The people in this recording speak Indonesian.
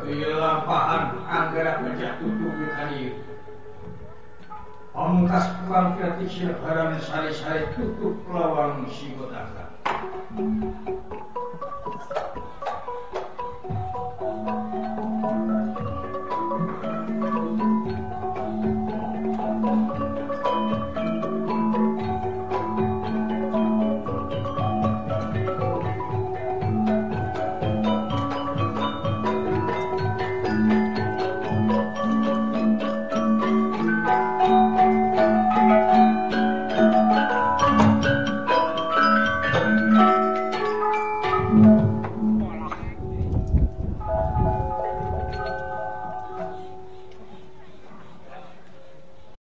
lampahan anggara pejak tutup kali pamungkas tukang kreatif haram sari-sari tutup lawang si kotaka